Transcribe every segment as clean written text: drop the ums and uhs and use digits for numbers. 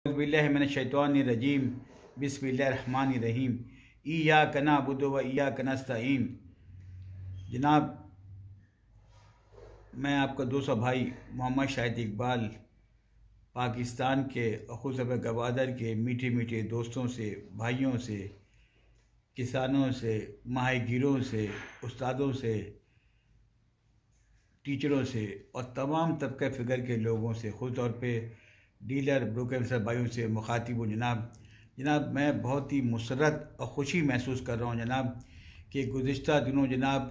اعوذ باللہ من الشیطان الرجیم بسم اللہ الرحمن الرحیم ایاک نعبد و ایاک نستعین۔ جناب، میں آپ کا دوست بھائی محمد شاہد اقبال پاکستان کے خصوصاً گوادر کے میٹھے میٹھے دوستوں سے، بھائیوں سے، کسانوں سے، ماہی گیروں سے، استادوں سے، ٹیچروں سے اور تمام طبقہ فکر کے لوگوں سے، خود طور پہ ڈیلر بروکر بھائیوں سے مخاطب ہوں۔ جناب میں بہت ہی مسرت اور خوشی محسوس کر رہا ہوں جناب کہ گزشتہ دنوں جناب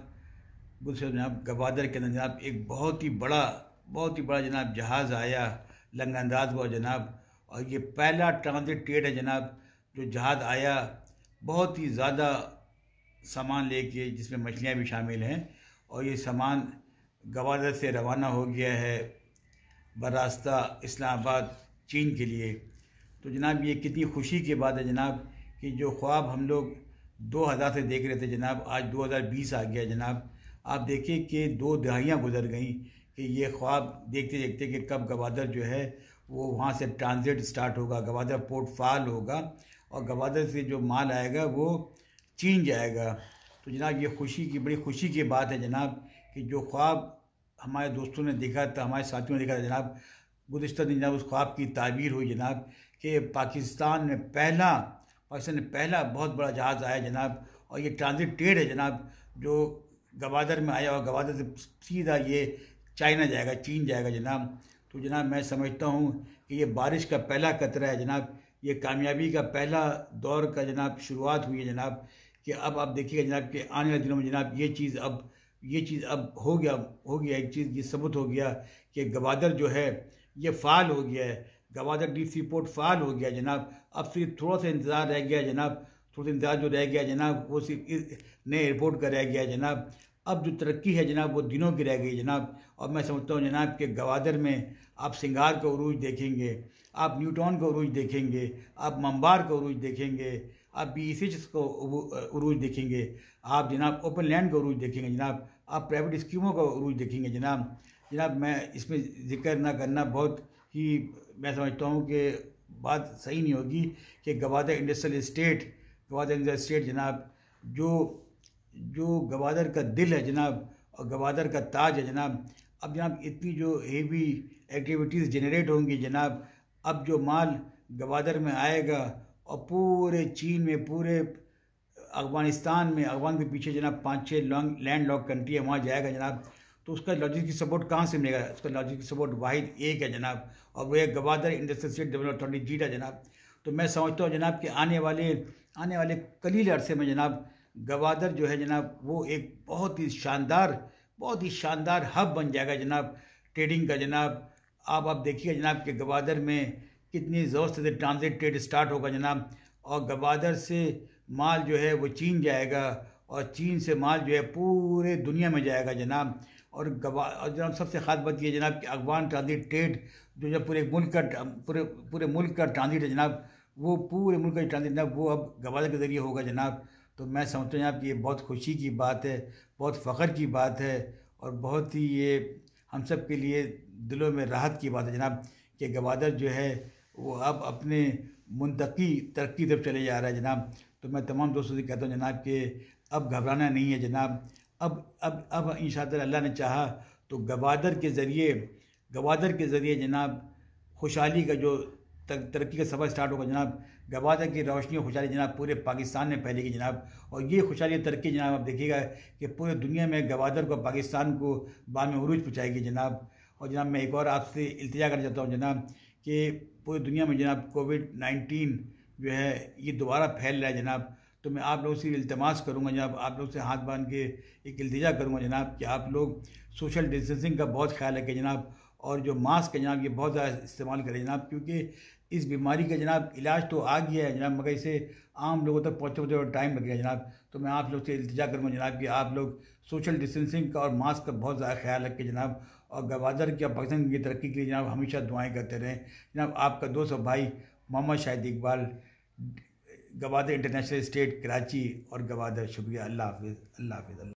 گوادر کے اندر جناب ایک بہت ہی بڑا جناب جہاز آیا، لنگر انداز ہوا جناب، اور یہ پہلا ٹرانزٹ ٹریڈ ہے جناب جو جہاز آیا، بہت ہی زیادہ سامان لے کے، جس میں مچھلیاں بھی شامل ہیں، اور یہ سامان گوادر سے روانہ ہو گیا ہے براستہ اسلام آباد چین کے لیے۔ تو جناب یہ کتنی خوشی کی بات ہے جناب کہ جو خواب ہم لوگ 2000 سے دیکھ رہے تھے جناب، آج 2020 آ گیا جناب۔ آپ دیکھیں کہ 2 دہائیاں گزر گئیں کہ یہ خواب دیکھتے دیکھتے کہ کب گوادر جو ہے وہ وہاں سے ٹرانزٹ سٹارٹ ہوگا، گوادر پورٹ فعال ہوگا اور گوادر سے جو مال آئے گا وہ چین جائے گا۔ تو جناب یہ بڑی خوشی کی بات ہے جناب کہ جو خواب ہمارے دوستوں نے دیکھا تھا، ہمارے ساتھیوں نے دیکھا تھا جناب، گزشتہ دن جناب اس خواب کی تعبیر ہوئی جناب کہ پاکستان میں پہلا بہت بڑا جہاز آیا جناب، اور یہ ٹرانزٹ ٹریڈ ہے جناب جو گوادر میں آیا، اور گوادر سے سیدھا یہ چائنا جائے گا، چین جائے گا جناب۔ تو جناب میں سمجھتا ہوں کہ یہ بارش کا پہلا قطرہ ہے جناب، یہ کامیابی کا پہلا دور کا جناب شروعات ہوئی ہے جناب، کہ اب آپ دیکھیے گا جناب کہ آنے والے دنوں میں جناب یہ چیز اب ہو گیا ایک چیز یہ ثبوت ہو گیا کہ گوادر جو ہے یہ فعال ہو گیا ہے، گوادر ڈیپ سی پورٹ فعال ہو گیا جناب۔ اب صرف تھوڑا سا انتظار رہ گیا جناب، تھوڑا سا انتظار جو رہ گیا جناب وہ صرف نئے ایئرپورٹ کا رہ گیا جناب۔ اب جو ترقی ہے جناب وہ دنوں کی رہ گئی جناب، اور میں سمجھتا ہوں جناب کہ گوادر میں آپ سنگار کا عروج دیکھیں گے، آپ نیو ٹاؤن کا عروج دیکھیں گے، آپ ممبار کا عروج دیکھیں گے، آپ BE6 کو عروج دیکھیں گے، آپ جناب اوپن لینڈ کا عروج دیکھیں گے جناب، آپ پرائیویٹ اسکیموں کا عروج دیکھیں گے جناب میں اس میں ذکر نہ کرنا بہت ہی میں سمجھتا ہوں کہ بات صحیح نہیں ہوگی کہ گوادر انڈسٹریل اسٹیٹ جناب جو گوادر کا دل ہے جناب اور گوادر کا تاج ہے جناب۔ اب جناب اتنی جو ہیوی ایکٹیویٹیز جنریٹ ہوں گی جناب، اب جو مال گوادر میں آئے گا اور پورے چین میں، پورے افغانستان کے پیچھے جناب 5-6 لینڈ لاک کنٹری ہے، وہاں جائے گا جناب، تو اس کا لاجسٹک سپورٹ کہاں سے ملے گا؟ اس کا لاجسٹک سپورٹ واحد ایک ہے جناب، اور وہ ہے Gwadar industrial estate development authority ہے جناب۔ تو میں سمجھتا ہوں جناب کہ آنے والے قلیل عرصے میں جناب گوادر جو ہے جناب وہ ایک بہت ہی شاندار ہب بن جائے گا جناب ٹریڈنگ کا جناب۔ آپ دیکھیے جناب کہ گوادر میں کتنی زور سے ٹرانزٹ ٹریڈ سٹارٹ ہوگا جناب، اور گوادر سے مال جو ہے وہ چین جائے گا، اور چین سے مال جو ہے پورے دنیا میں جائے گا جناب۔ اور جناب سب سے خاص بات یہ جناب کہ افغان ٹرانزٹ ٹریڈ جو پورے ملک کا ٹرانزٹ ہے جناب، وہ پورے ملک کا ٹرانزٹ جناب وہ اب گوادر کے ذریعے ہوگا جناب۔ تو میں سمجھتا ہوں جناب کہ یہ بہت خوشی کی بات ہے، بہت فخر کی بات ہے، اور بہت ہی یہ ہم سب کے لیے دلوں میں راحت کی بات ہے جناب کہ گوادر جو ہے وہ اب اپنے منطقی ترقی طرف چلے جا رہا ہے جناب۔ تو میں تمام دوستوں سے کہتا ہوں جناب کہ اب گھبرانا نہیں ہے جناب، اب انشاءاللہ اللہ نے چاہا تو گوادر کے ذریعے جناب خوشحالی کا جو ترقی کا سفر سٹارٹ ہوگا جناب، گوادر کی روشنی اور خوشحالی جناب پورے پاکستان میں پھیلے گی جناب، اور یہ خوشحالی ترقی جناب آپ دیکھیے گا کہ پورے دنیا میں گوادر کو، پاکستان کو بام عروج پہنچائے گی جناب۔ اور جناب میں ایک اور آپ سے التجا کرنا چاہتا ہوں جناب کہ پوری دنیا میں جناب کووڈ-19 جو ہے یہ دوبارہ پھیل رہا ہے جناب، تو میں آپ لوگوں سے التماس کروں گا جناب، آپ لوگ سے ہاتھ باندھ کے ایک التجا کروں گا جناب کہ آپ لوگ سوشل ڈسٹینسنگ کا بہت خیال رکھیں جناب، اور جو ماسک ہے جناب یہ بہت زیادہ استعمال کریں جناب، کیونکہ اس بیماری کا جناب علاج تو آ گیا ہے جناب، مگر اسے عام لوگوں تک پہنچتے ٹائم لگے گا جناب۔ تو میں آپ لوگ سے التجا کروں گا جناب کہ آپ لوگ سوشل ڈسٹینسنگ کا اور ماسک کا بہت زیادہ خیال رکھیں جناب، اور گوادر کی اور پاکستان کی ترقی کے لیے جناب ہمیشہ دعائیں کرتے رہیں جناب۔ آپ کا دوست اور بھائی محمد شاہد اقبال، گوادر انٹرنیشنل اسٹیٹ، کراچی اور گوادر۔ شکریہ، اللہ حافظ۔